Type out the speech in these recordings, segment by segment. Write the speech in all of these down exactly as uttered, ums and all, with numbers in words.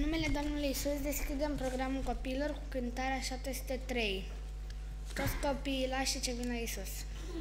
numele Domnului Iisus deschidem programul copiilor cu cântarea șapte sute trei. Toți copiii lași ce vine Iisus.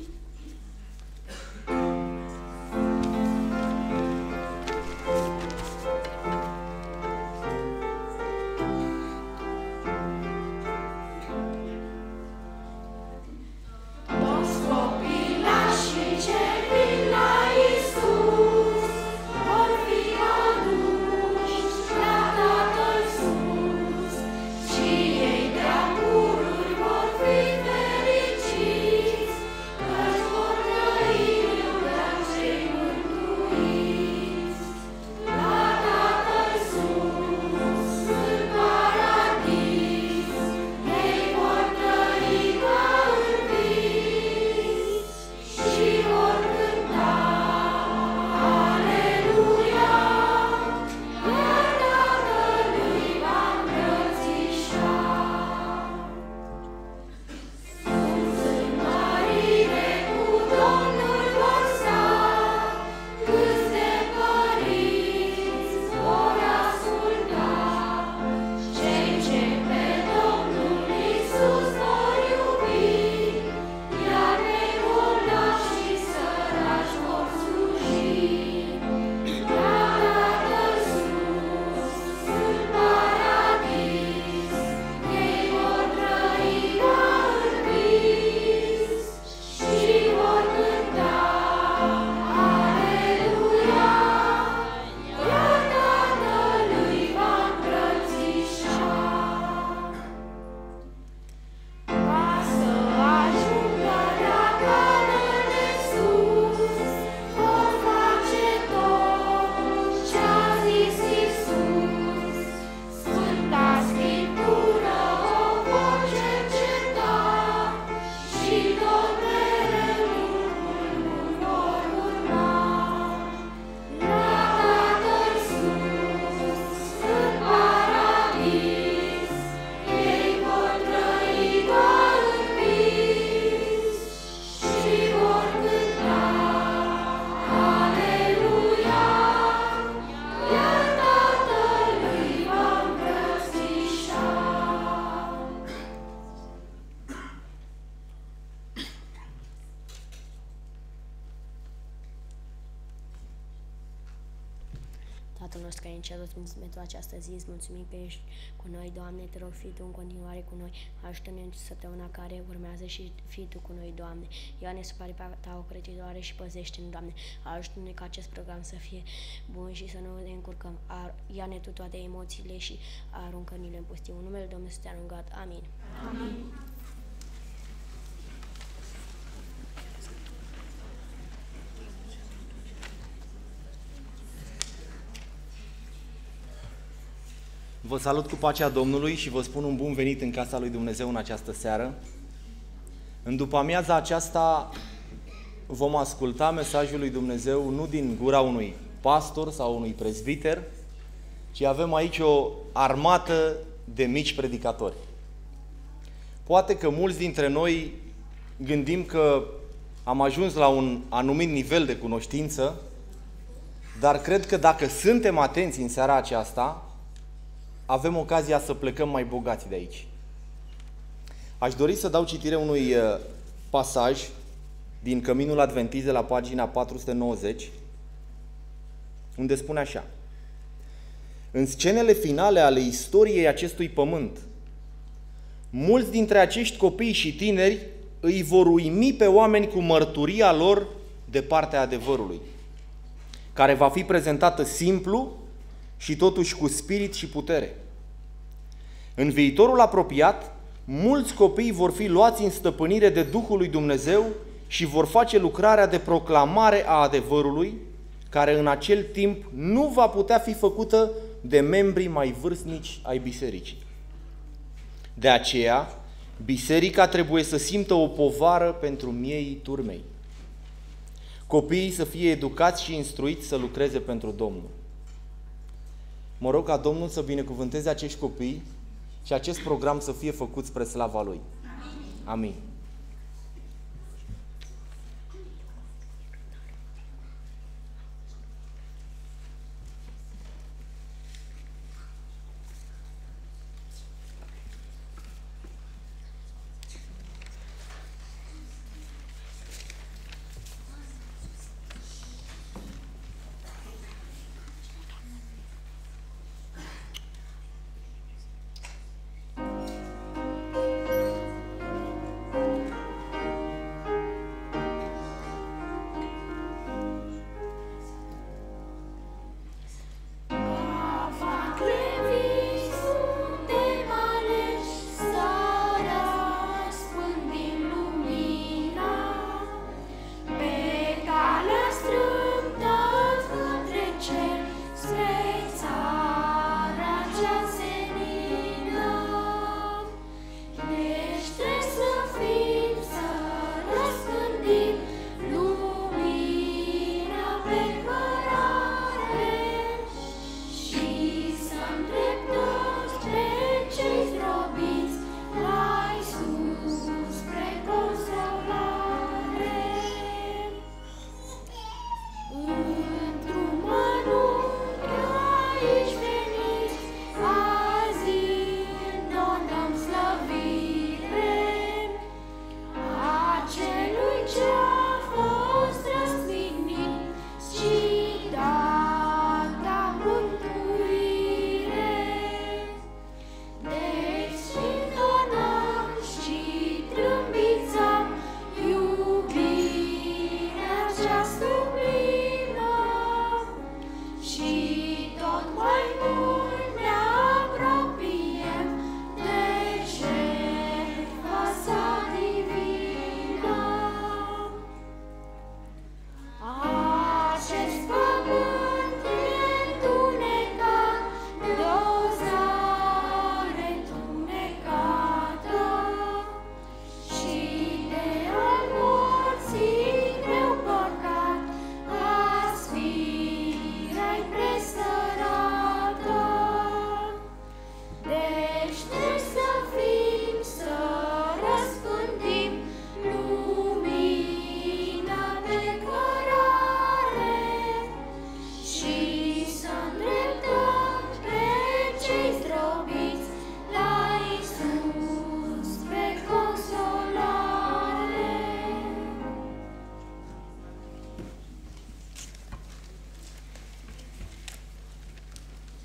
Tatăl nostru care în cer, îți mulțumim pentru această zi, îți mulțumim că ești cu noi, Doamne, te rog, fii Tu în continuare cu noi, ajută-ne în săptămâna care urmează și fii Tu cu noi, Doamne. Ia-ne sub aripa Ta ocrătitoare și păzește-ne, Doamne, ajută-ne ca acest program să fie bun și să nu ne încurcăm. Ia-ne Tu toate emoțiile și aruncă-ne-le în pustiu. În numele Domnului să te-a rugat. Amin. Amin. Vă salut cu pacea Domnului și vă spun un bun venit în casa lui Dumnezeu în această seară. În după-amiaza aceasta vom asculta mesajul lui Dumnezeu nu din gura unui pastor sau unui prezbiter, ci avem aici o armată de mici predicatori. Poate că mulți dintre noi gândim că am ajuns la un anumit nivel de cunoștință, dar cred că dacă suntem atenți în seara aceasta, avem ocazia să plecăm mai bogați de aici. Aș dori să dau citire unui pasaj din Căminul Adventist de la pagina patru sute nouăzeci, unde spune așa: în scenele finale ale istoriei acestui pământ, mulți dintre acești copii și tineri îi vor uimi pe oameni cu mărturia lor de partea adevărului, care va fi prezentată simplu și totuși cu spirit și putere. În viitorul apropiat, mulți copii vor fi luați în stăpânire de Duhul lui Dumnezeu și vor face lucrarea de proclamare a adevărului, care în acel timp nu va putea fi făcută de membrii mai vârstnici ai bisericii. De aceea, biserica trebuie să simtă o povară pentru miei turmei. Copiii să fie educați și instruiți să lucreze pentru Domnul. Mă rog ca Domnul să binecuvânteze acești copii și acest program să fie făcut spre slava Lui. Amin. Amin.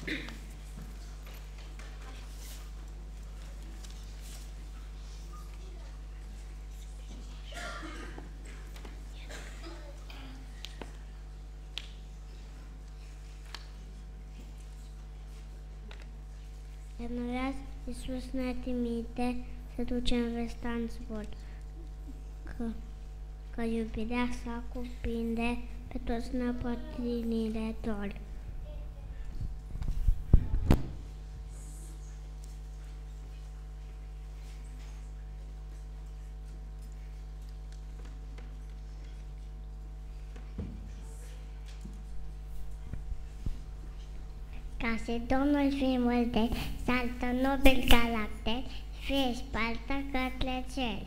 Enunțat Iisus ne trimite să ducem vestea în zbor, că, că iubirea sa cuprinde pe toți năpătinile dor. Ca și Domnul fi multe, saltă nobil caracter, fie spaltă către cer.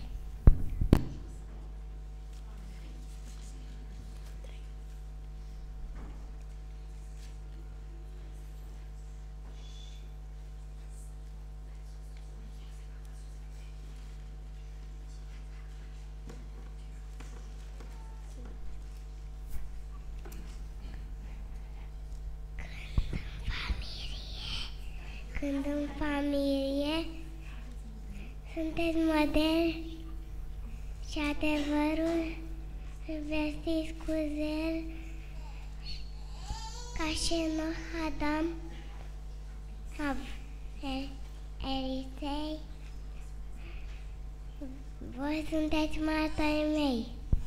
Când în familie sunteți moderni și adevărul vestiți cu zel, ca și în Adam sau Elisei, voi sunteți martorii mei.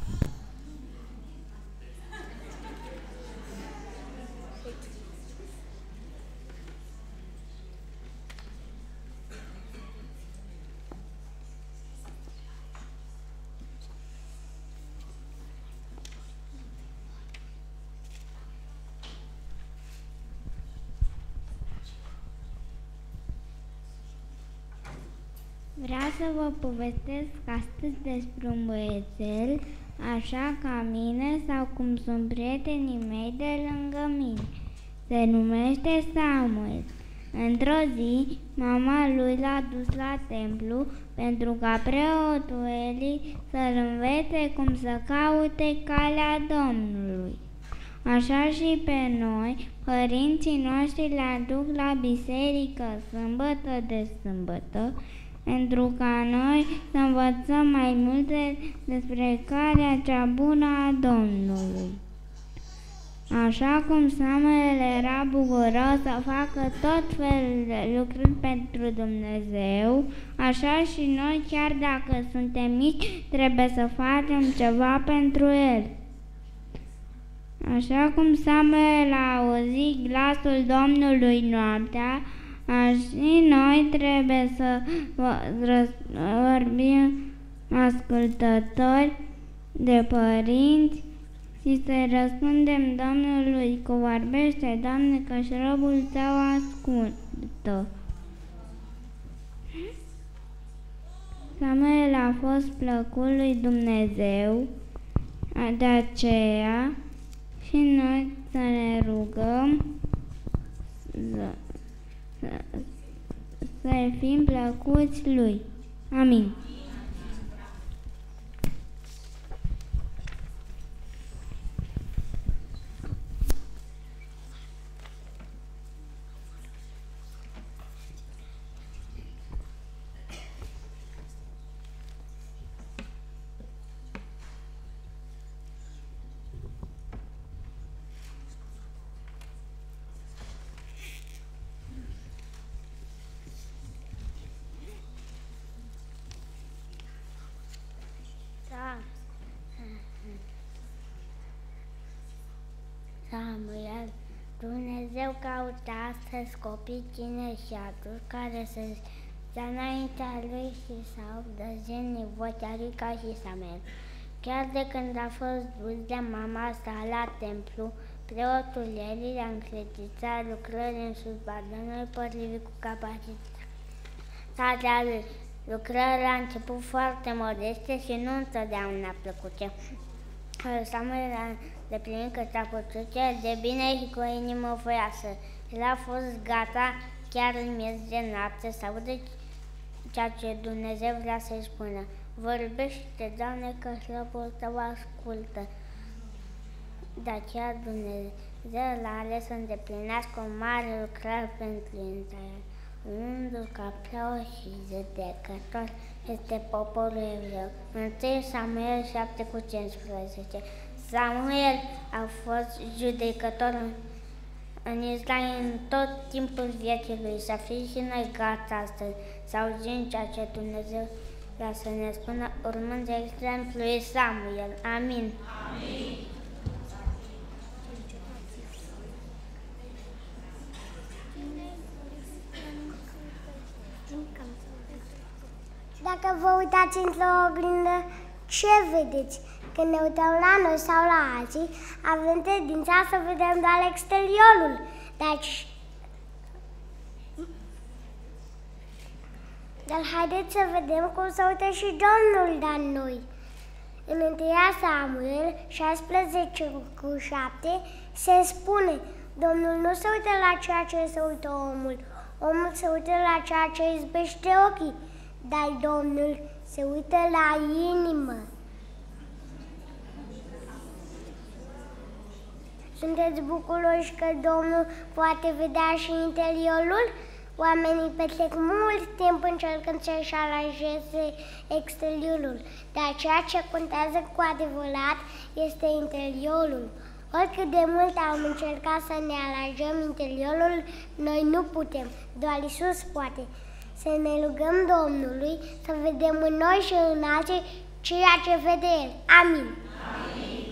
Vreau să vă povestesc astăzi despre un băiețel, așa ca mine sau cum sunt prietenii mei de lângă mine. Se numește Samuel. Într-o zi, mama lui l-a dus la templu pentru ca preotul Eli să-l învețe cum să caute calea Domnului. Așa și pe noi, părinții noștri le aduc la biserică sâmbătă de sâmbătă, pentru ca noi să învățăm mai multe despre calea cea bună a Domnului. Așa cum Samuel era bucuros să facă tot felul de lucruri pentru Dumnezeu, așa și noi, chiar dacă suntem mici, trebuie să facem ceva pentru El. Așa cum Samuel a auzit glasul Domnului noaptea, și noi trebuie să vorbim ascultători de părinți și să răspundem Domnului că vorbește, Doamne, că și robul Tău ascultă. Samuel a fost plăcut lui Dumnezeu, de aceea și noi să ne rugăm să să fim plăcuți Lui. Amin. Samuel, Dumnezeu caută astăzi copii tineri și adulți care să stea înaintea Lui și să audă zilnic vocea Lui ca și Samuel. Chiar de când a fost dus de mama sa la templu, preotul Eli le-a încredințat lucrări în slujba Domnului potrivit cu capacitatea lui. Lucrările la început foarte modeste și nu întotdeauna plăcute. Samuel a deplinit cât a putut de bine și cu o inimă voioasă. El a fost gata chiar în miez de noapte să audă ceea ce Dumnezeu vrea să-i spună. Vorbește, Doamne, că slăbul Tău ascultă. De aceea El l-a ales să îndeplinească o mare lucrare pentru Israel. Unul ca preot și judecător este poporul evreu. întâi Samuel șapte cu cincisprezece. Samuel a fost judecător în, în Israel în tot timpul vieții lui. Să fim și noi gata astăzi să auzim ceea ce Dumnezeu vrea să ne spună, urmând de exemplul lui Samuel. Amin. Amin. Dacă vă uitați într-o oglindă, ce vedeți? Când ne uităm la noi sau la alții, avem tendința să vedem doar exteriorul. Deci, dar haideți să vedem cum se uită și Domnul la noi. În întâi Samuel șaisprezece cu șapte se spune: Domnul nu se uită la ceea ce se uită omul, omul se uită la ceea ce izbește ochii, dar Domnul se uită la inimă. Sunteți bucuroși că Domnul poate vedea și interiorul? Oamenii petrec mult timp încercând să-și aranjeze exteriorul, dar ceea ce contează cu adevărat este interiorul. Oricât de mult am încercat să ne aranjăm interiorul, noi nu putem, doar Iisus poate. Să ne rugăm Domnului să vedem în noi și în alții ceea ce vede El. Amin. Amin.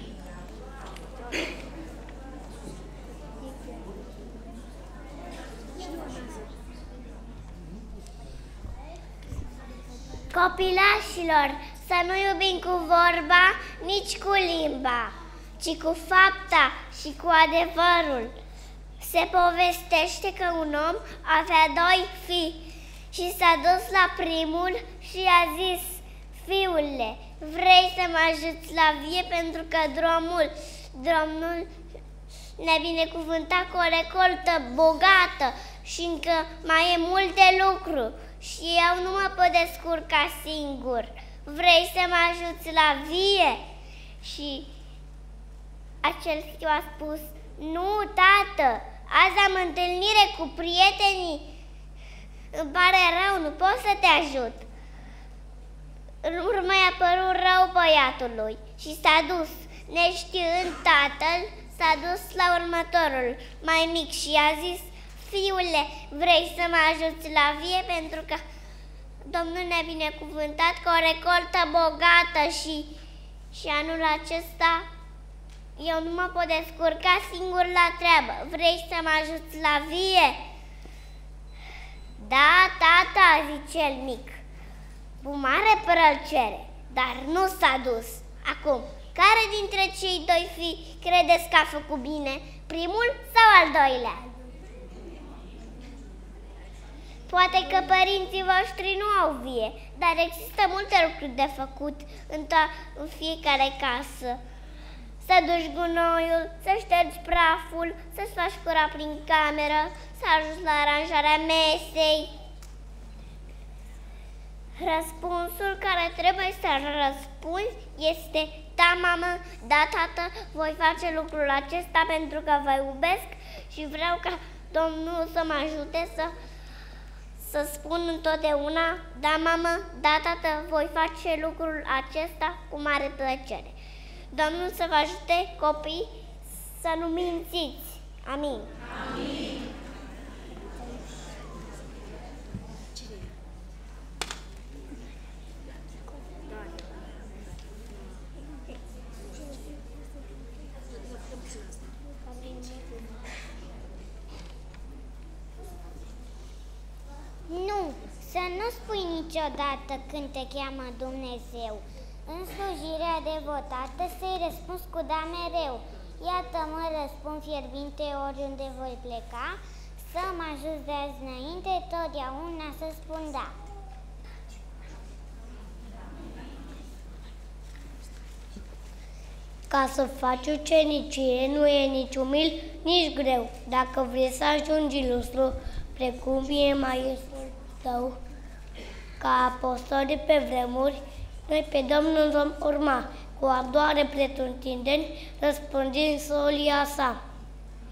Copilașilor, să nu iubim cu vorba, nici cu limba, ci cu fapta și cu adevărul. Se povestește că un om avea doi fii și s-a dus la primul și a zis: Fiule, vrei să mă ajuți la vie pentru că drumul, Domnul ne-a binecuvântat cu o recoltă bogată și încă mai e mult de lucru și eu nu mă pot descurca singur. Vrei să mă ajuți la vie? Și acel fiu a spus: Nu, tată, azi am întâlnire cu prietenii. Îmi pare rău, nu pot să te ajut. În urmă i-a părut rău băiatului și s-a dus. Neștiind tatăl, s-a dus la următorul, mai mic, și i-a zis: Fiule, vrei să mă ajuți la vie pentru că Domnul ne-a binecuvântat cu o recoltă bogată și, și anul acesta eu nu mă pot descurca singur la treabă. Vrei să mă ajuți la vie? Da, tata, zice el mic, cu mare plăcere, dar nu s-a dus. Acum, care dintre cei doi fii credeți că a făcut bine? Primul sau al doilea? Poate că părinții voștri nu au vie, dar există multe lucruri de făcut în, în fiecare casă. Să duci gunoiul, să ștergi praful, să-ți faci curat prin cameră, să ajungi la aranjarea mesei. Răspunsul care trebuie să-l răspunzi este: da, mamă, da, tată, voi face lucrul acesta pentru că vă iubesc și vreau ca Domnul să mă ajute să, să spun întotdeauna: da, mamă, da, tată, voi face lucrul acesta cu mare plăcere. Domnul să vă ajute, copii, să nu mințiți. Amin. Amin. Nu, să nu spui niciodată când te cheamă Dumnezeu. În slujirea devotată să-i răspunzi cu da mereu. Iată-mă, răspund fierbinte oriunde voi pleca, să mă ajut de azi înainte, totdeauna să spun da. Ca să faci ucenicie nu e nici umil, nici greu. Dacă vrei să ajungi ilustru, precum e maestrul tău, ca apostol de pe vremuri, noi pe Domnul vom urma, cu ardoare pretutindeni, răspândind solia sa.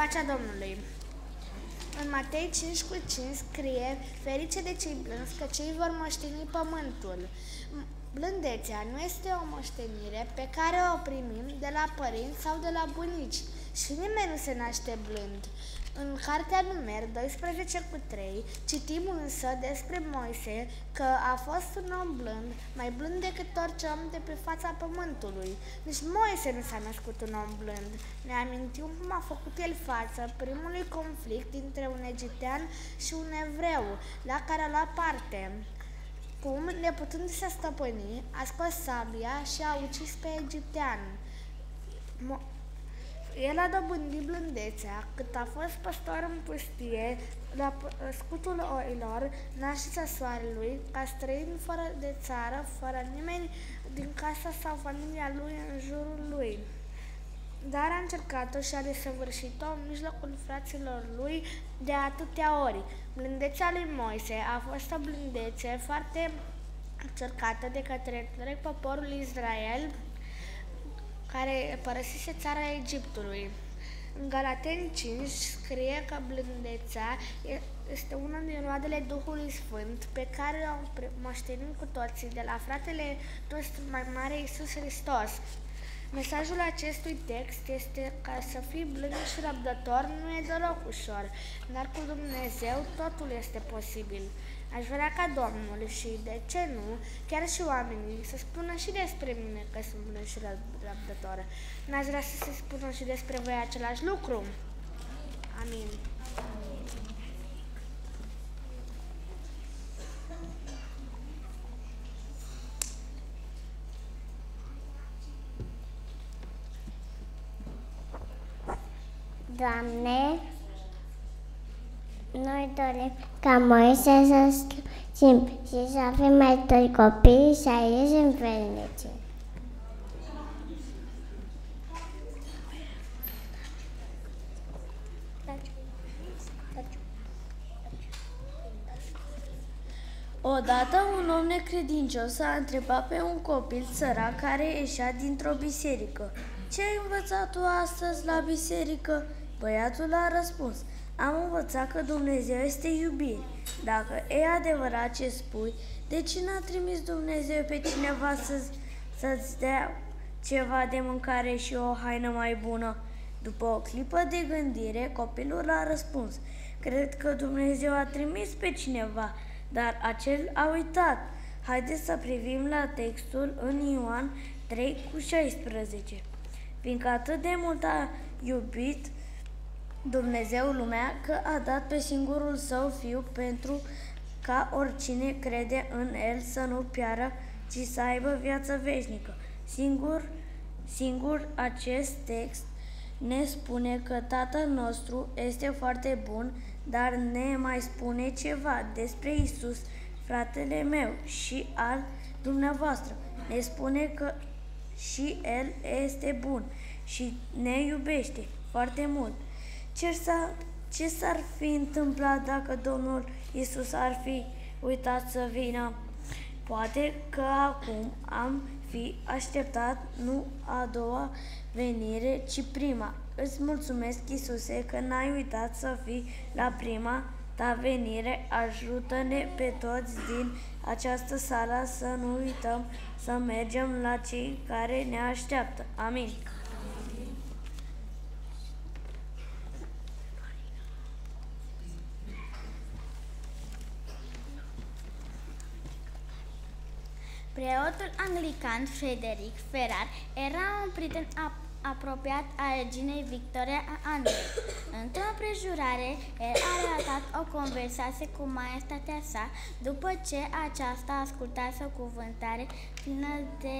Pacea Domnului. În Matei cinci cu cinci scrie: ferice de cei blânzi, că cei vor moșteni pământul. Blândețea nu este o moștenire pe care o primim de la părinți sau de la bunici și nimeni nu se naște blând. În cartea Numer doisprezece cu trei citim însă despre Moise că a fost un om blând, mai blând decât orice om de pe fața pământului. Nici Moise nu s-a născut un om blând. Ne amintim cum a făcut el față primului conflict dintre un egiptean și un evreu, la care a luat parte. Cum, neputându-se stăpâni, a scos sabia și a ucis pe egiptean. Mo- El a dobândit blândețea cât a fost păstor în pustie, la scutul oilor, naștița soarelui, ca străin fără de țară, fără nimeni din casa sau familia lui în jurul lui. Dar a încercat-o și a desăvârșit-o în mijlocul fraților lui de atâtea ori. Blândețea lui Moise a fost o blândețe foarte încercată de către întreg poporul Israel, care părăsise țara Egiptului. În Galateni cinci scrie că blândețea este una din roadele Duhului Sfânt pe care o moștenim cu toții de la fratele nostru mai mare, Iisus Hristos. Mesajul acestui text este ca să fii blând și răbdător nu e deloc ușor, dar cu Dumnezeu totul este posibil. Aș vrea ca Domnul și, de ce nu, chiar și oamenii să spună și despre mine că sunt blând și răbdător. N-ați vrea să se spună și despre voi același lucru? Amin. Doamne, noi dorim ca Moise să slujim și să fim mai tăi copii și să ieșim fericiți. Odată un om necredincios a întrebat pe un copil sărac care ieșea dintr-o biserică: ce ai învățat tu astăzi la biserică? Băiatul a răspuns: am învățat că Dumnezeu este iubire. Dacă e adevărat ce spui, de ce n-a trimis Dumnezeu pe cineva să, să-ți dea ceva de mâncare și o haină mai bună? După o clipă de gândire, copilul a răspuns: cred că Dumnezeu a trimis pe cineva, dar acel a uitat. Haideți să privim la textul în Ioan trei cu șaisprezece. Fiindcă atât de mult a iubit Dumnezeu lumea, că a dat pe singurul său Fiu pentru ca oricine crede în El să nu piară, ci să aibă viață veșnică. Singur, singur acest text ne spune că Tatăl nostru este foarte bun, dar ne mai spune ceva despre Isus, fratele meu și al dumneavoastră. Ne spune că și El este bun și ne iubește foarte mult. Ce s-ar, ce s-ar fi întâmplat dacă Domnul Isus ar fi uitat să vină? Poate că acum am fi așteptat nu a doua venire, ci prima. Îți mulțumesc, Iisuse, că n-ai uitat să fii la prima ta venire. Ajută-ne pe toți din această sală să nu uităm să mergem la cei care ne așteaptă. Amin. Preotul anglican Frederic Ferrar era un prieten apropiat a reginei Victoria a Angliei. Într-o împrejurare, el a relatat o conversație cu maestatea sa după ce aceasta ascultase o cuvântare plină de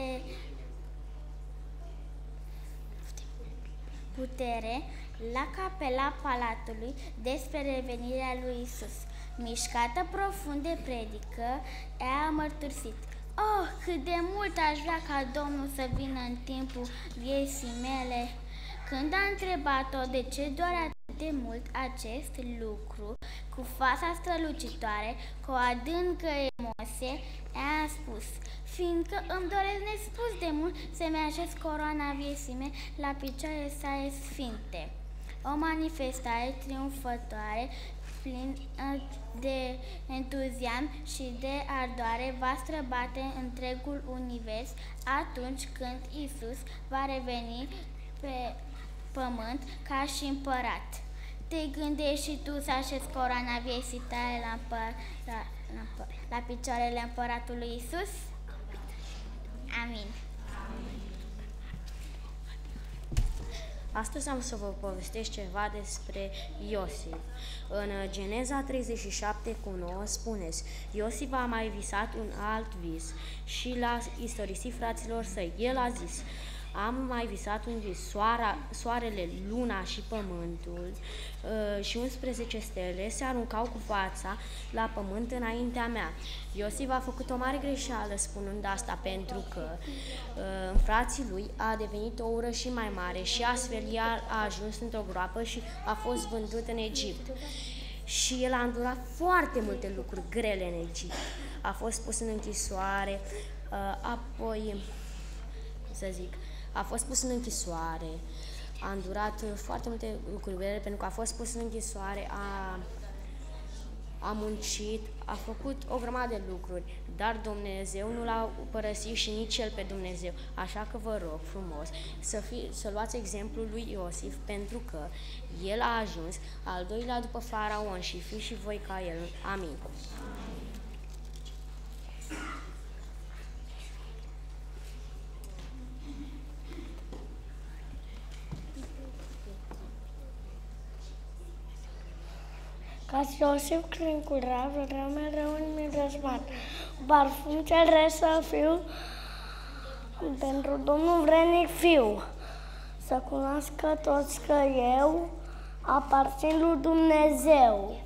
putere la capela Palatului despre revenirea lui Isus. Mișcată profund de predică, ea a mărturisit: oh, cât de mult aș vrea ca Domnul să vină în timpul vieții mele. Când a întrebat-o de ce doare atât de mult acest lucru, cu fața strălucitoare, cu o adâncă emoție, ea a spus: fiindcă îmi doresc nespus de mult să-mi așez coroana vieții mele la picioarele sale sfinte. O manifestare triumfătoare, plină de entuziasm și de ardoare, va străbate întregul univers atunci când Isus va reveni pe pământ ca și împărat. Te gândești și tu să așezi coroana vieții tale la, împăr- la, la, la picioarele împăratului Isus? Amin. Astăzi am să vă povestesc ceva despre Iosif. În Geneza treizeci și șapte cu nouă spuneți: Iosif a mai visat un alt vis și l-a istorisit fraților săi. El a zis: am mai visat un vis, soara, soarele, luna și pământul uh, și unsprezece stele se aruncau cu fața la pământ înaintea mea. Iosif a făcut o mare greșeală spunând asta, pentru că uh, în frații lui a devenit o ură și mai mare și astfel el a ajuns într-o groapă și a fost vândut în Egipt. Și el a îndurat foarte multe lucruri grele în Egipt. A fost pus în închisoare, uh, apoi, să zic, a fost pus în închisoare, a îndurat foarte multe lucruri grele pentru că a fost pus în închisoare, a, a muncit, a făcut o grămadă de lucruri, dar Dumnezeu nu l-a părăsit și nici el pe Dumnezeu. Așa că vă rog frumos să, fi, să luați exemplul lui Iosif, pentru că el a ajuns al doilea după Faraon și fiți și voi ca el. Amin. Ca și Iosif când curea, vreau mereu în mirosmat. Parfum cel rest să fiu pentru Domnul vrenic fiu. Să cunoască toți că eu aparțin lui Dumnezeu.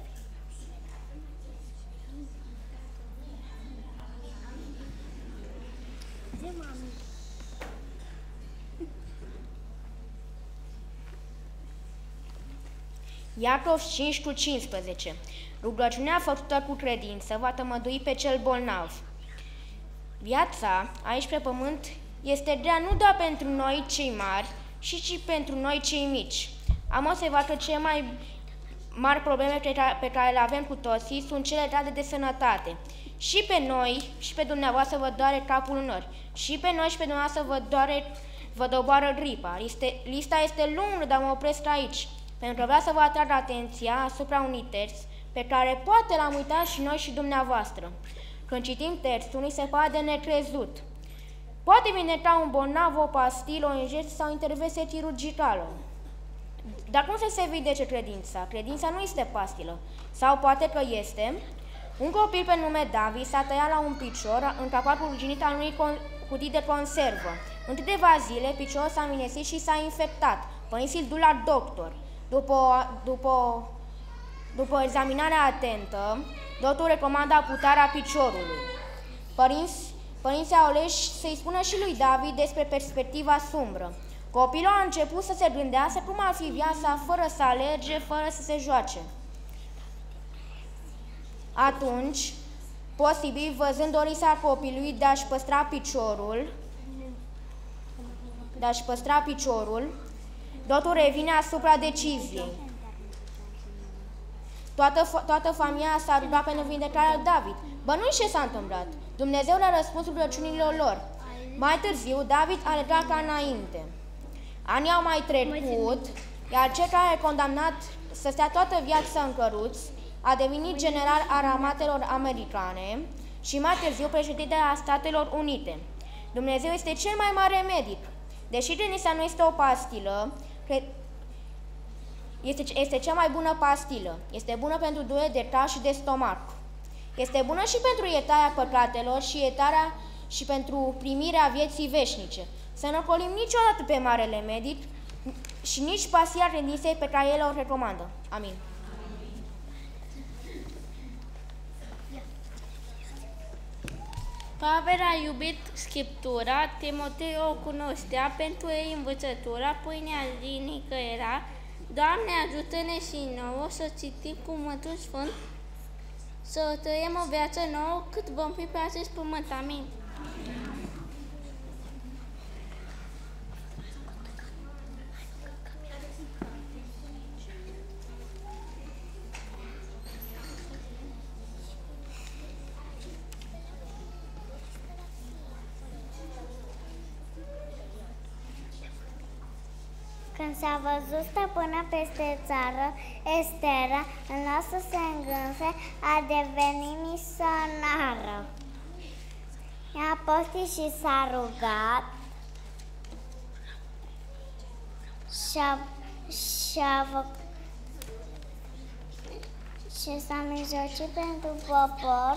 Iacov cinci cu cincisprezece. Rugăciunea făcută cu credință va tămădui pe cel bolnav. Viața aici pe pământ este grea nu doar pentru noi cei mari, ci și pentru noi cei mici. Am observat că cele mai mari probleme pe care le avem cu toții sunt cele legate de sănătate. Și pe noi și pe dumneavoastră vă doare capul în nori. Și pe noi și pe dumneavoastră vă doare, vă doboară gripa. Liste, lista este lungă, dar mă opresc aici, pentru că vreau să vă atrag atenția asupra unui text pe care poate l-am uitat și noi și dumneavoastră. Când citim textul, ni se pare de necrezut. Poate vindeca un bolnav o pastilă, o injecție sau intervenție chirurgicală. Dar cum să se vindece credința? Credința nu este pastilă. Sau poate că este. Un copil pe nume David s-a tăiat la un picior în capacul ruginit al unui cutii de conservă. În câteva zile, piciorul s-a minesit și s-a infectat. Părinții îl duc la doctor. După, după, după examinarea atentă, doctorul recomandă amputarea piciorului. Părinți, părinții au ales să-i spună și lui David despre perspectiva sumbră. Copilul a început să se gândească cum ar fi viața fără să alerge, fără să se joace. Atunci, posibil, văzând dorința copilului de a-și păstra piciorul, de a-și păstra piciorul, doctorul revine asupra deciziei. Toată, toată familia s-a rugat pentru vindecarea lui David. Bănuiți ce s-a întâmplat? Dumnezeu le-a răspuns rugăciunilor lor. Mai târziu, David a alergat ca înainte. Anii au mai trecut, iar cel care a condamnat să stea toată viața în căruț a devenit general al armatelor americane și mai târziu președinte al Statelor Unite. Dumnezeu este cel mai mare medic. Deși credința nu este o pastilă, este, este cea mai bună pastilă. Este bună pentru durere de cap și de stomac. Este bună și pentru iertarea păcatelor și iertarea și pentru primirea vieții veșnice. Să nu colim niciodată pe marele medic și nici pastila credinței pe care el o recomandă. Amin. Pavel a iubit Scriptura, Timotei o cunoștea, pentru ei învățătura, pâinea zilnică era. Doamne, ajută-ne și nouă să citim Cuvântul Sfânt, să trăim o viață nouă cât vom fi pe acest pământ. Amin. Când s-a văzut stăpână peste țară, Estera, în loc să se îngânfe, a devenit misionară. I-a postit și s-a rugat și-a și-a făcut și s-a mijlocit pentru popor.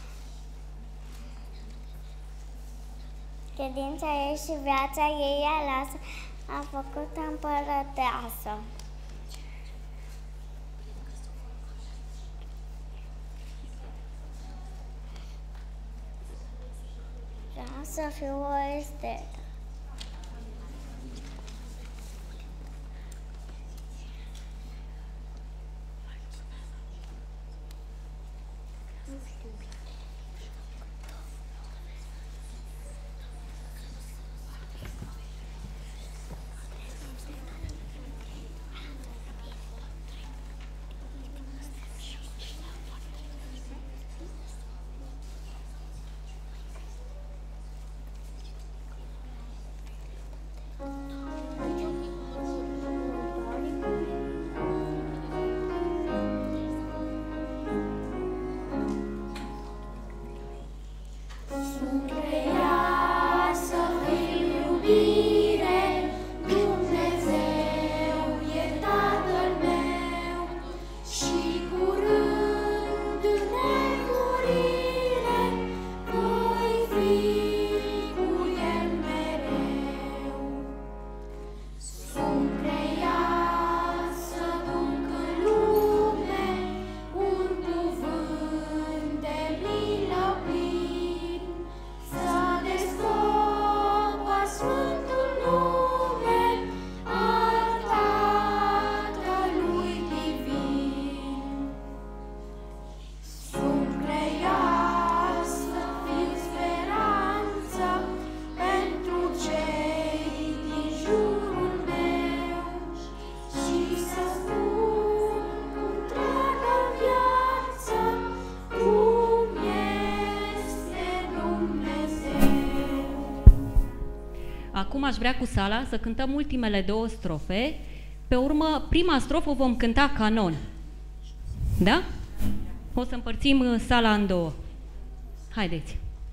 Credința ei și viața ei aleasă a făcut împărăteasă. Vreau să fiu o Estera. Acum aș vrea cu Sala să cântăm ultimele două strofe. Pe urmă, prima strofă vom cânta canon. Da? O să împărțim Sala în două. Haideți!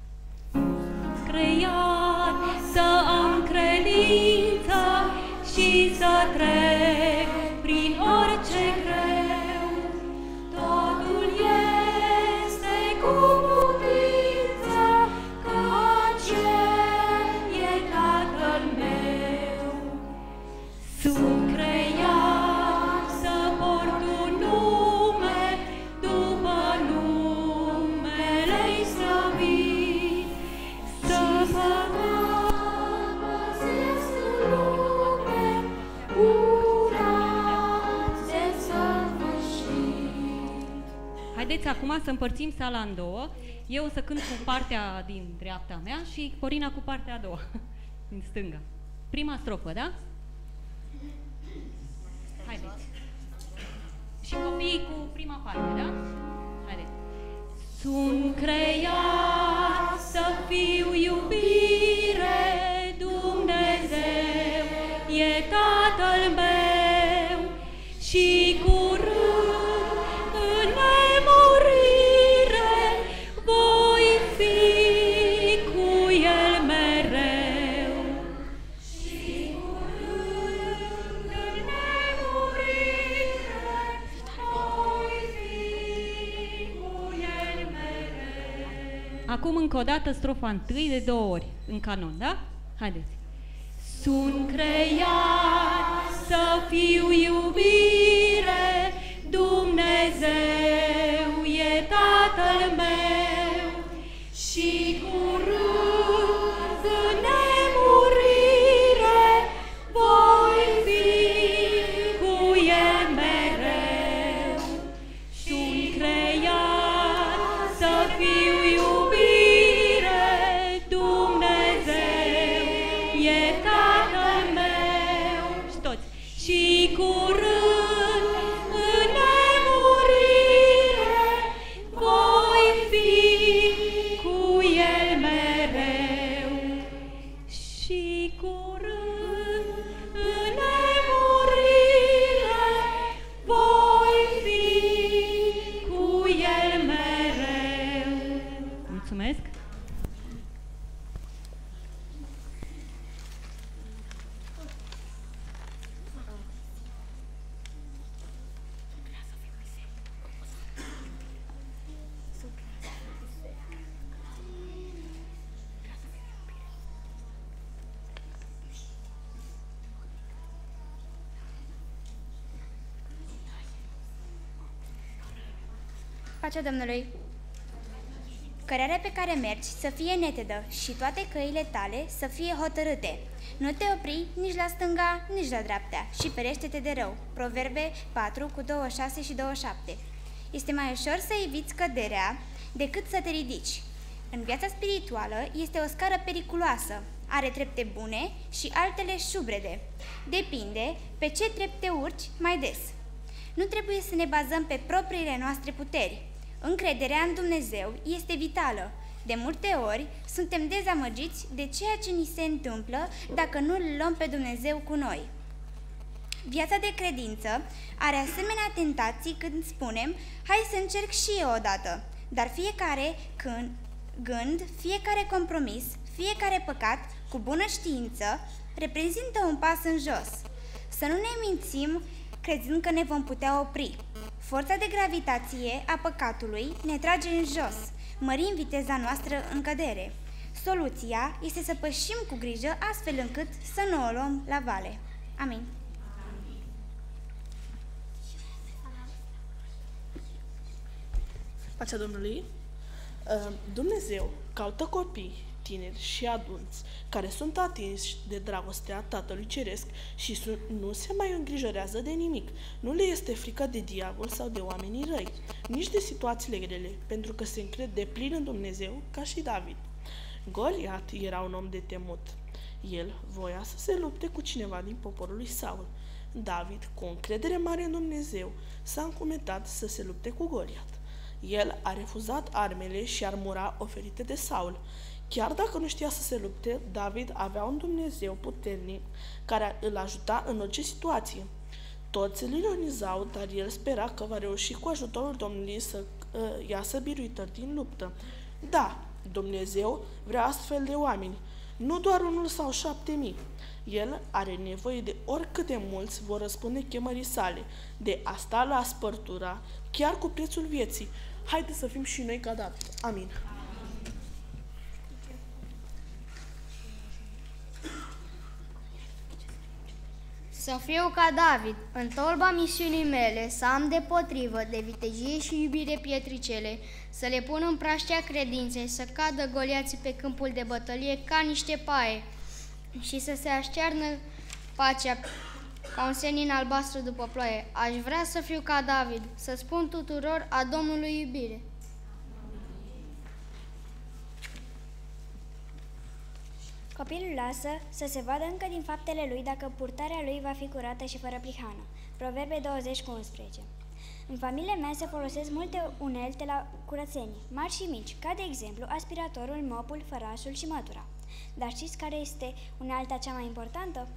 Creat să am credință și să trec prin orice greu. Totul este cu putință, căci e Tatăl meu. Sunt creat să port un nume după numele-i slăvit, să păzesc în lume curat de săvârșit. Haideți acum să împărțim Sala în două. Eu o să cânt cu partea din dreapta mea și Corina cu partea a doua, din stânga. Prima strofă, da? Haideți. Și copiii cu prima parte, da? Haideți. Sunt creat să fiu iubire, Dumnezeu e Tatăl meu și curând în nemurire voi fi cu El mereu. Și curând în nemurire voi fi cu El mereu. Acum încă o dată strofa întâi de două ori, în canon, da? Haideți. Sunt creat să fiu iubire, Dumnezeu e Tatăl meu și curând în nemurire voi fi cu El mereu. Sunt creat să fiu iubire, Dumnezeu e Tatăl meu. Și toți. Și curând în nemurire voi fi Pacea Domnului. Cărarea pe care mergi să fie netedă și toate căile tale să fie hotărâte. Nu te opri nici la stânga, nici la dreapta și ferește-te de rău. Proverbe patru cu douăzeci și șase și douăzeci și șapte. Este mai ușor să eviți căderea decât să te ridici. În viața spirituală este o scară periculoasă. Are trepte bune și altele șubrede. Depinde pe ce trepte urci mai des. Nu trebuie să ne bazăm pe propriile noastre puteri. Încrederea în Dumnezeu este vitală. De multe ori suntem dezamăgiți de ceea ce ni se întâmplă dacă nu îl luăm pe Dumnezeu cu noi. Viața de credință are asemenea tentații când spunem, hai să încerc și eu odată, dar fiecare când, gând, fiecare compromis, fiecare păcat, cu bună știință, reprezintă un pas în jos. Să nu ne mințim crezând că ne vom putea opri. Forța de gravitație a păcatului ne trage în jos, mărim viteza noastră în cădere. Soluția este să pășim cu grijă astfel încât să nu o luăm la vale. Amin. Pacea Domnului. Dumnezeu caută copii, tineri și adulți care sunt atinși de dragostea Tatălui Ceresc și nu se mai îngrijorează de nimic. Nu le este frică de diavol sau de oamenii răi, nici de situațiile grele, pentru că se încred de plin în Dumnezeu, ca și David. Goliat era un om de temut. El voia să se lupte cu cineva din poporul lui Saul. David, cu o încredere mare în Dumnezeu, s-a încumetat să se lupte cu Goliat. El a refuzat armele și armura oferite de Saul. Chiar dacă nu știa să se lupte, David avea un Dumnezeu puternic care îl ajuta în orice situație. Toți îl ironizau, dar el spera că va reuși cu ajutorul Domnului să uh, iasă biruitor din luptă. Da, Dumnezeu vrea astfel de oameni, nu doar unul sau șapte mii. El are nevoie de oricât de mulți vor răspunde chemării sale, de a sta la spărtura, chiar cu prețul vieții. Haideți să fim și noi ca David. Amin. Să fiu ca David, în tolba misiunii mele, să am depotrivă de vitejie și iubire pietricele, să le pun în praștea credinței, să cadă goliații pe câmpul de bătălie ca niște paie și să se aștearnă pacea ca un senin albastru după ploaie. Aș vrea să fiu ca David, să spun tuturor a Domnului iubire. Copilul lasă să se vadă încă din faptele lui dacă purtarea lui va fi curată și fără prihană. Proverbe douăzeci cu unsprezece. În familia mea se folosesc multe unelte la curățenie, mari și mici, ca de exemplu aspiratorul, mopul, fărașul și mătura. Dar știți care este unealta cea mai importantă?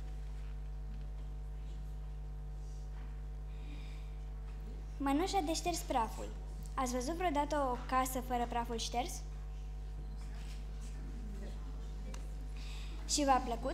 Mănușa de șters praful. Ați văzut vreodată o casă fără praful șters? Și v-a plăcut?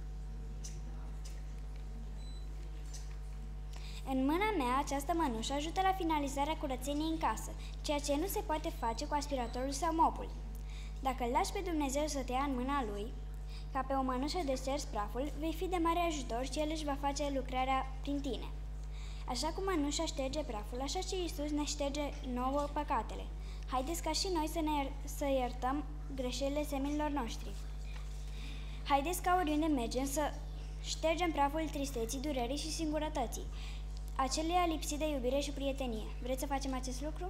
În mâna mea, această mănușă ajută la finalizarea curățeniei în casă, ceea ce nu se poate face cu aspiratorul sau mopul. Dacă îl lași pe Dumnezeu să te ia în mâna Lui, ca pe o mănușă de șters praful, vei fi de mare ajutor și El își va face lucrarea prin tine. Așa cum mănușa șterge praful, așa și Iisus ne șterge nouă păcatele. Haideți ca și noi să, ne, să iertăm greșelile seminilor noștri. Haideți ca oriunde mergem să ștergem praful tristeții, durerii și singurătății, aceluia lipsit de iubire și prietenie. Vreți să facem acest lucru?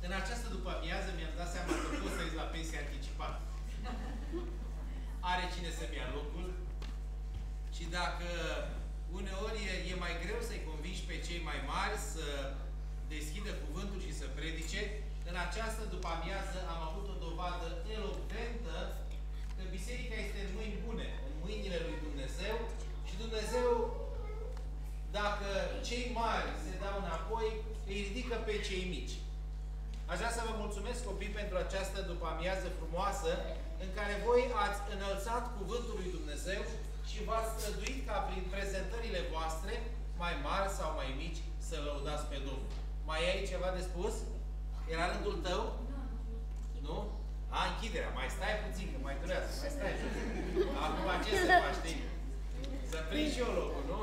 În această după-amiază mi-am dat seama că pot să ies la pensie anticipată. Are cine să-mi ia locul și dacă uneori e, e mai greu să-i convingi pe cei mai mari să deschidă cuvântul și să predice, în această după-amiază am avut o dovadă elocventă că biserica este în mâini bune, în mâinile lui Dumnezeu și Dumnezeu, dacă cei mari se dau înapoi, îi ridică pe cei mici. Aș vrea să vă mulțumesc, copii, pentru această după-amiază frumoasă în care voi ați înălțat cuvântul lui Dumnezeu și v-ați străduit ca prin prezentările voastre, mai mari sau mai mici, să lăudați pe Domnul. Mai ai ceva de spus? Era rândul tău? Nu? A, închiderea. Mai stai puțin, că mai durează. Mai stai. Acum ce să faci, știi? Să prind și eu locul, nu?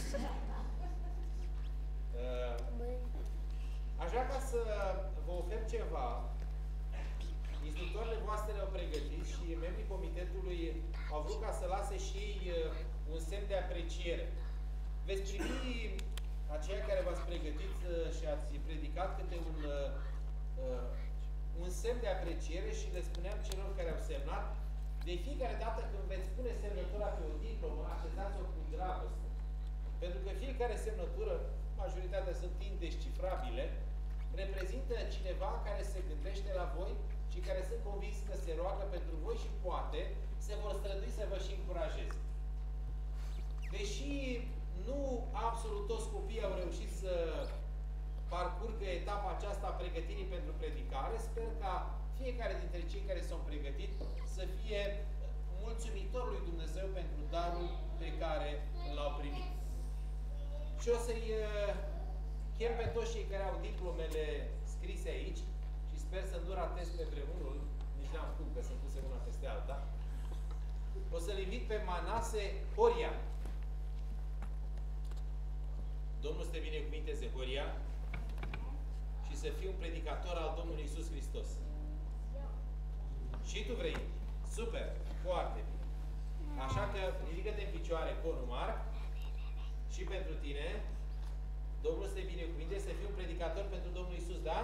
Uh, aș vrea ca să vă ofer ceva. Instructoarele voastre le-au pregătit și membrii comitetului au vrut ca să lase și ei un semn de apreciere. Veți primi aceia care v-ați pregătit și ați predicat câte un, uh, un semn de apreciere și le spuneam celor care au semnat, de fiecare dată când veți pune semnătura pe o diplomă, așezați-o cu dragoste. Pentru că fiecare semnătură, majoritatea sunt indescifrabile, reprezintă cineva care se gândește la voi și care sunt convins că se roagă pentru voi și poate se vor strădui să vă și încurajeze. Deși nu absolut toți copiii au reușit să parcurgă etapa aceasta a pregătirii pentru predicare, sper ca fiecare dintre cei care s-au pregătit să fie mulțumitor lui Dumnezeu pentru darul pe care l-au primit. Și o să-i chem pe toți cei care au diplomele scrise aici și sper să nu ratez pe vreunul, nici n-am cum că sunt puse una peste alta. O să-l invit pe Manase Horia. Domnul să te binecuvinteze, Horia, și să fii un predicator al Domnului Iisus Hristos. Și tu vrei? Super! Foarte bine! Așa că ridică-te în picioare, Conu Marc, și pentru tine. Domnul să te binecuvinteze, să fii un predicator pentru Domnul Iisus, da?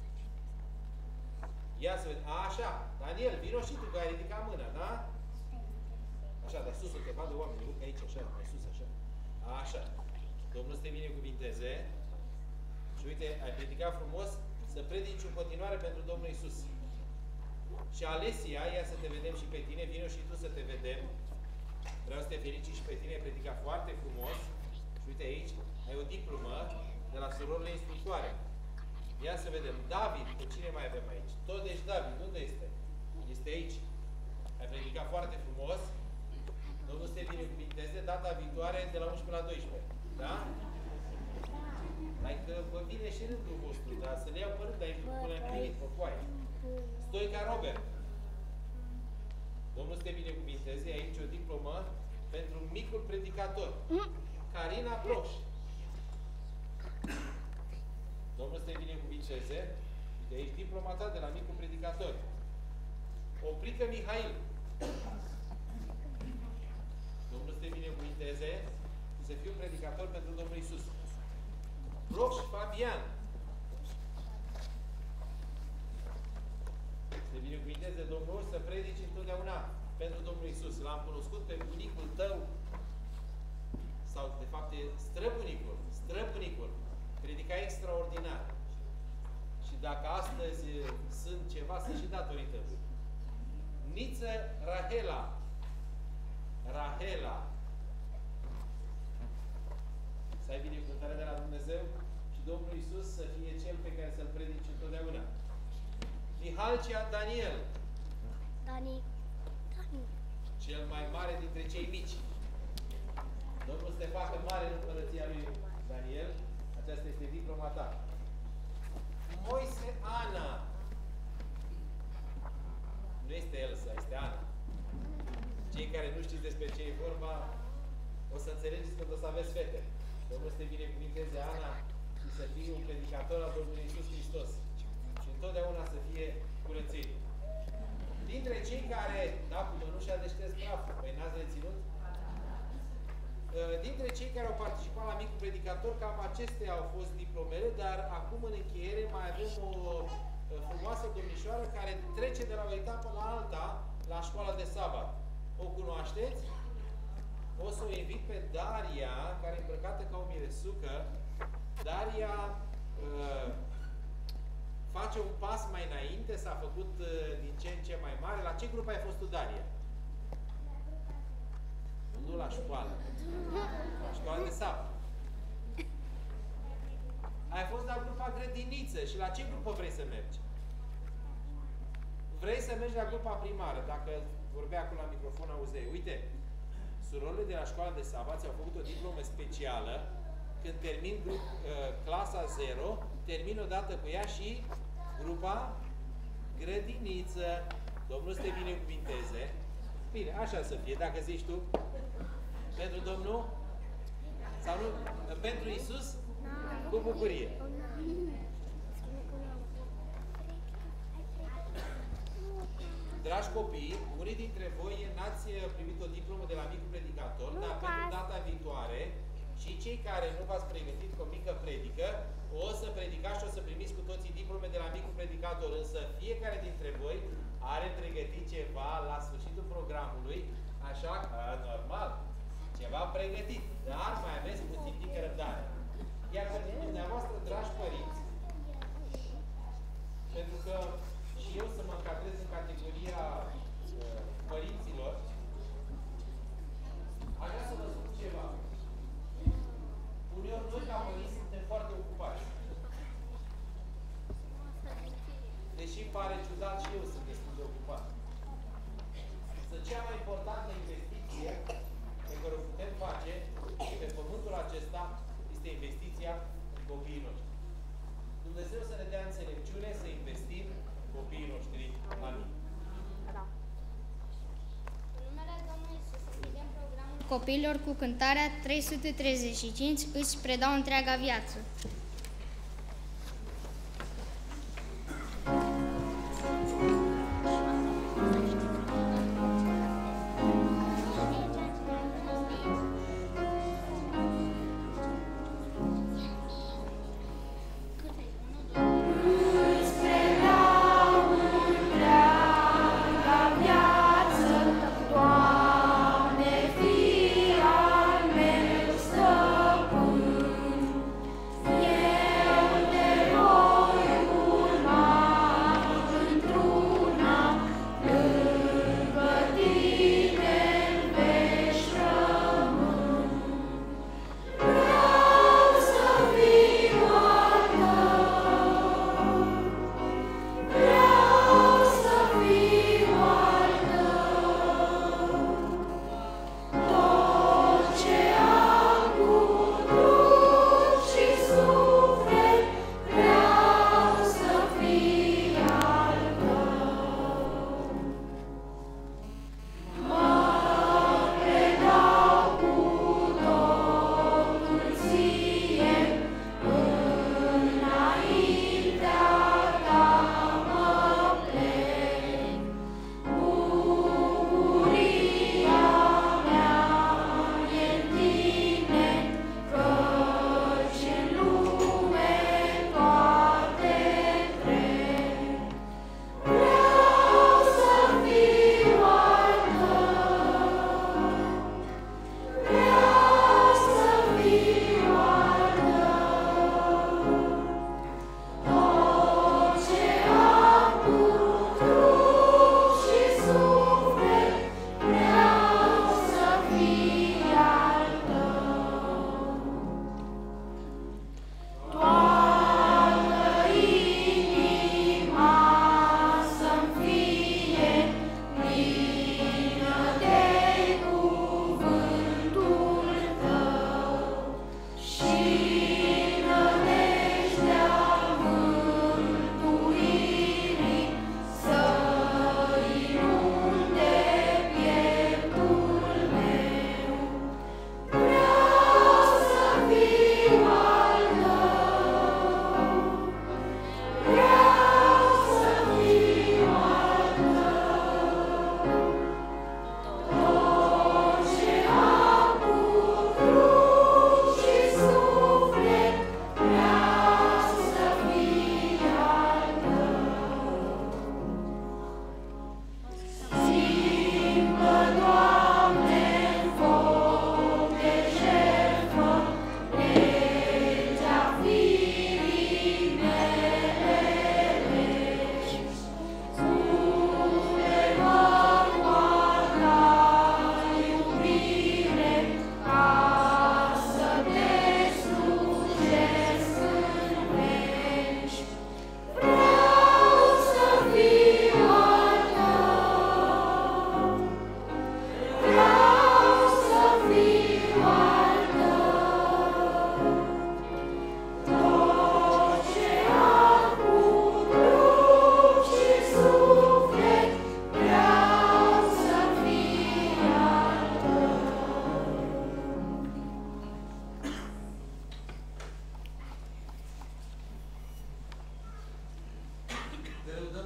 Ia să vedem. Așa, Daniel, vino și tu, că ai ridicat mâna, da? Așa, dar sus, te vadă oamenii, urcă aici, așa, mai sus, așa. Așa. Domnul să te binecuvinteze. Și uite, ai predicat frumos să predici în continuare pentru Domnul Iisus. Și Alesia, ia să te vedem și pe tine, vino și tu să te vedem. Vreau să te felicit și pe tine, ai predicat foarte frumos. Și uite aici, ai o diplomă de la surorile instructoare. Ia să vedem. David, pe cine mai avem aici? Tot ești David, unde este? Este aici. Ai predicat foarte frumos. Domnul să te binecuvinteze data viitoare de la unsprezece la doisprezece. Da? Adică vă vine și rândul vostru, dar să le iau pe rând aici până am primit, pe foaie. Stoica Robert. Domnul să te binecuvinteze, aici o diplomă pentru micul predicator. Carina Broș. Domnul să te binecuvinteze. De aici diploma ta de la micul predicator. Oprică Mihail. Domnul să te binecuvinteze și să fii un predicator pentru Domnul Iisus. Broș Fabian. Să te binecuvinteze Domnul să predici întotdeauna pentru Domnul Iisus. L-am cunoscut pe bunicul tău, sau de fapt e străbunicul, străbunicul. Predica extraordinar. Și dacă astăzi sunt ceva, sunt și datorită lui. Niță Rahela. Rahela. Să ai binecuvântare de la Dumnezeu și Domnul Iisus să fie Cel pe care să-L predici întotdeauna. Mihalcea Daniel. Dani. Dani. Cel mai mare dintre cei mici. Domnul să te facă mare în împărăția lui Daniel. Aceasta este diploma ta. Moise Ana. Nu este Elsa, este Ana. Cei care nu știți despre ce e vorba, o să înțelegeți când o să aveți fete. Domnul să te binecuvinteze, Ana, și să fii un predicator al Domnului Iisus Hristos. Și întotdeauna să fie curățit. Dintre cei care, da, cu mânușa de șters praful, păi n-ați reținut? Dintre cei care au participat la micul predicator, cam acestea au fost diplomele, dar acum în încheiere mai avem o domnișoară care trece de la o etapă la alta la școala de sabat. O cunoașteți? O să o invit pe Daria, care e îmbrăcată ca o miresucă. Daria uh, face un pas mai înainte, s-a făcut uh, din ce în ce mai mare. La ce grup ai fost tu, Daria? Nu la școală. La școala de sabat. Ai fost la grupa grădiniță și la ce grupă vrei să mergi? Vrei să mergi la grupa primară, dacă vorbea acum la microfon, auzeai. Uite, surorile de la școala de sabat au făcut o diplomă specială. Când termin grup, uh, clasa zero, termin odată cu ea și grupa grădiniță. Domnul să te binecuvinteze. Bine, așa să fie, dacă zici tu. Pentru Domnul? Sau nu? Pentru Iisus? Cu bucurie. Dragi copii, unii dintre voi n-ați primit o diplomă de la micul predicator, dar pentru data viitoare și cei care nu v-ați pregătit cu o mică predică, o să predicați și o să primiți cu toții diplome de la micul predicator, însă fiecare dintre voi are pregătit ceva la sfârșitul programului, așa că, normal, ceva pregătit, dar mai aveți puțin mică răbdare. Iar pentru dumneavoastră, dragi părinți, pentru că și eu să mă încadrez în categoria uh, părinților, aș vrea să vă spun ceva. Uneori noi ca părinți suntem foarte ocupați. Deși pare ciudat, și eu sunt destul de ocupat. Însă cea mai importantă investiție pe care o putem face pe pământul acesta este investiția în copiii noștri. Dumnezeu să ne dea înțelepciune să investim în copiii noștri. Amin. Copiilor cu cântarea trei sute treizeci și cinci își predau întreaga viață. Yeah.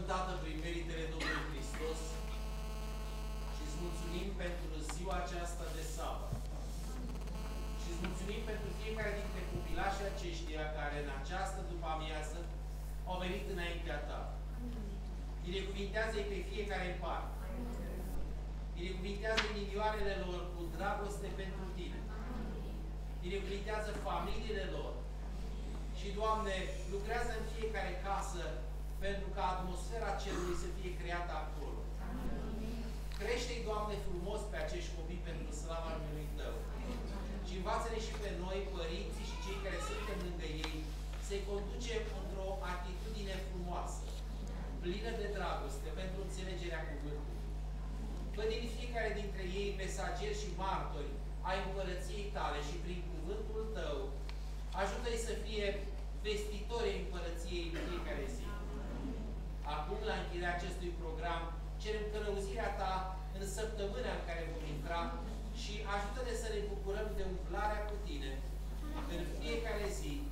Tată, prin meritele Domnului Hristos și îți mulțumim pentru ziua aceasta de sabat. Și îți mulțumim pentru fiecare dintre copilașii aceștia care în această după-amiază au venit înaintea Ta. Binecuvintează-i pe fiecare în parte. Binecuvintează inimioarele lor cu dragoste pentru Tine. Binecuvintează familiile lor. Și, Doamne, lucrează în fiecare casă pentru ca atmosfera cerului să fie creată acolo. Crește-i, Doamne, frumos pe acești copii pentru slava numelui Tău. Și învață-ne și pe noi, părinții și cei care suntem lângă ei, să-i conducem într-o atitudine frumoasă, plină de dragoste pentru înțelegerea cuvântului. Fă din fiecare dintre ei mesageri și martori ai împărăției Tale și prin cuvântul Tău ajută-i să fie vestitori împărăției în fiecare zi. Acum, la încheierea acestui program, cerem călăuzirea Ta în săptămâna în care vom intra și ajută-ne să ne bucurăm de umplarea cu Tine în fiecare zi